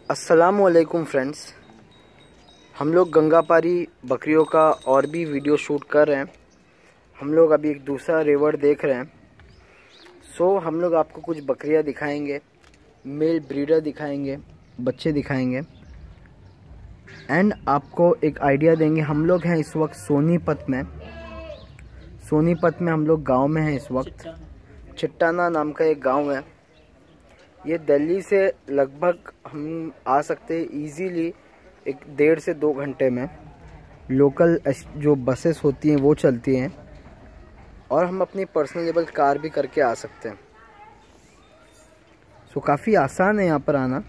अस्सलामुअलैकुम फ्रेंड्स, हम लोग गंगापारी बकरियों का और भी वीडियो शूट कर रहे हैं। हम लोग अभी एक दूसरा रेवड़ देख रहे हैं। हम लोग आपको कुछ बकरियां दिखाएंगे, मेल ब्रीडर दिखाएंगे, बच्चे दिखाएंगे एंड आपको एक आइडिया देंगे। हम लोग हैं इस वक्त सोनीपत में हम लोग गांव में हैं इस वक्त। चिट्टाना नाम का एक गांव है। ये दिल्ली से लगभग हम आ सकते हैं इजीली 1.5 से 2 घंटे में। लोकल जो बसेस होती हैं वो चलती हैं और हम अपनी पर्सनलेबल कार भी करके आ सकते हैं। काफ़ी आसान है यहाँ पर आना।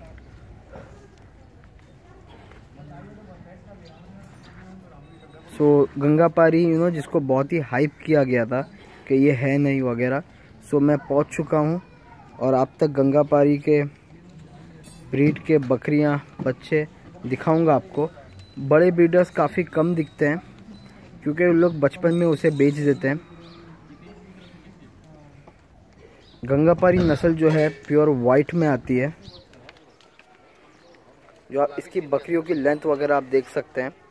गंगापारी जिसको बहुत ही हाइप किया गया था कि ये है नहीं वगैरह, मैं पहुँच चुका हूँ और आप तक गंगापारी के ब्रीड के बकरियां बच्चे दिखाऊंगा आपको। बड़े ब्रीडर्स काफ़ी कम दिखते हैं क्योंकि उन लोग बचपन में उसे बेच देते हैं। गंगापारी नस्ल जो है प्योर वाइट में आती है। जो आप इसकी बकरियों की लेंथ वगैरह आप देख सकते हैं।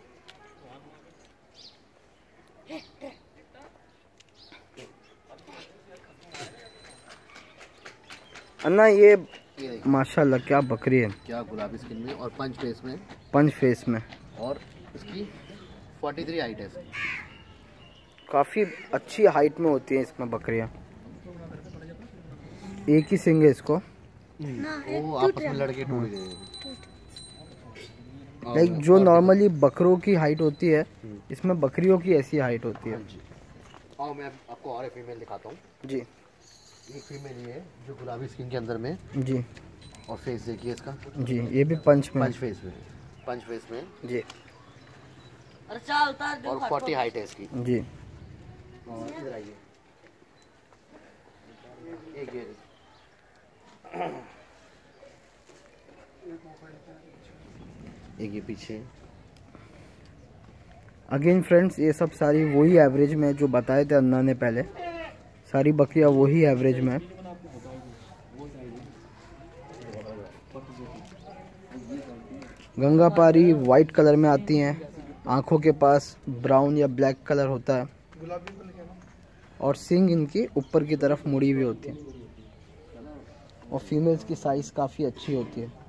अन्ना ये माशाल्लाह क्या बकरी है, क्या गुलाबी स्किन में और पंच फेस में और इसकी 43 हाइट है। काफ़ी अच्छी हाइट में होती है इसमें बकरियां। एक ही सिंग है इसको, वो आपस में लड़के टूट गए। लाइक जो नॉर्मली बकरों की हाइट होती है, इसमें बकरियों की ऐसी हाइट होती है। और मैं आपको और एक फीमेल दिखाता हूँ जी। एक फीमेल ये है जो गुलाबी स्किन के अंदर में जी, और फेस देखिए इसका जी, ये भी पंच फेस में जी। और 40 हाइट है इसकी जी। और इधर आइए, एक ये पीछे। अगेन फ्रेंड्स, ये सब सारी वही एवरेज में जो बताए थे अन्ना ने पहले, सारी बकरियां वही एवरेज में। गंगापारी वाइट कलर में आती हैं, आंखों के पास ब्राउन या ब्लैक कलर होता है और सींग इनकी ऊपर की तरफ मुड़ी हुई होती है और फीमेल्स की साइज काफ़ी अच्छी होती है।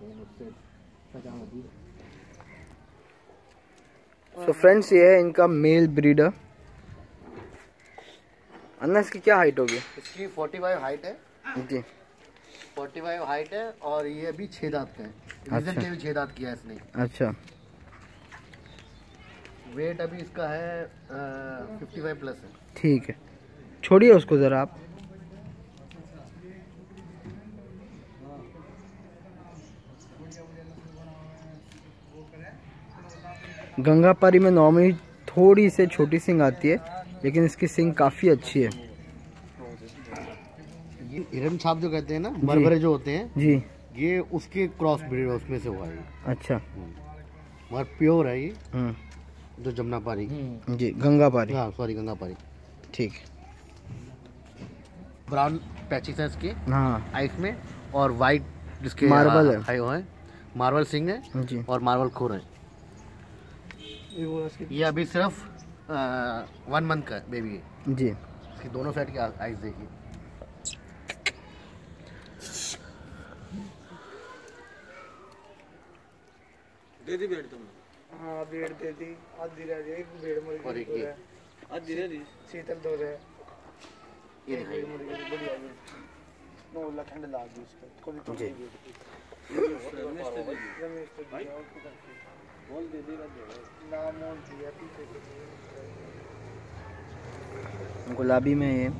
फ्रेंड्स, ये है इनका मेल ब्रीडर। अन्ना इसकी क्या हाइट होगी? इसकी 45 हाइट है जी। 45 हाइट है और ये अभी 6 दांत का है। अच्छा। भी 6 दांत किया है इसने। अच्छा। वेट अभी इसका है 55 प्लस है। ठीक है, छोड़िए उसको ज़रा आप। गंगापारी में नॉर्मली थोड़ी से छोटी सिंग आती है, लेकिन इसकी सिंग काफ़ी अच्छी है। ये हिरन छाप जो कहते हैं ना, बरबरे जो होते हैं जी, ये उसके क्रॉस ब्रीड उसमें से हुआ है। अच्छा। मगर प्योर है ये जो जमुनापारी। जी, गंगापारी। हाँ सॉरी, गंगापारी। ठीक। ब्राउन पैचेस है इसके हाँ, आइस में और वाइट जिसके मार्बल है। मार्बल सिंग है जी। और मार्बल खुर है। ये अभी सिर्फ 1 मंथ का बेबी है जी। इसकी दोनों साइड की आइस देखिए। दे दी बेड तुम? हाँ, बेड दे दी। आधी रह गई, एक बेड मुर्गी और एक ये आधी रह दी। शीतल दो रहे। ये दिखाइए। बढ़िया बेड 9 लाख ठंड लाग गई उसको। जी। बोल दे देगा नाम मोल दिया पीछे गुलाबी में ये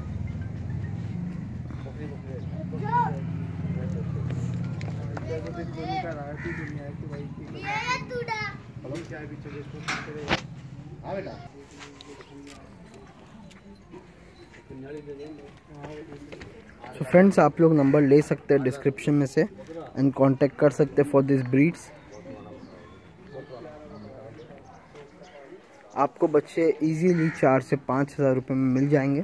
फ्रेंड्स, आप लोग नंबर ले सकते हैं डिस्क्रिप्शन में से एंड कांटेक्ट कर सकते हैं फॉर दिस ब्रीड्स। आपको बच्चे इजीली 4 से 5 हज़ार रुपये में मिल जाएंगे।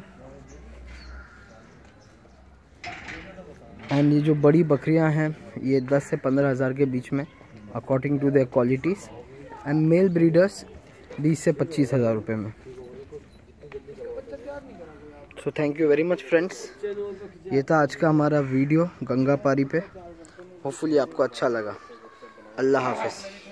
एंड ये जो बड़ी बकरियां हैं ये 10 से 15 हज़ार के बीच में according to their qualities, and male breeders 20 से 25,000 रुपये में। So thank you very much friends, ये था आज का हमारा वीडियो गंगापारी पे। होपफुली आपको अच्छा लगा। अल्लाह हाफ़िज़।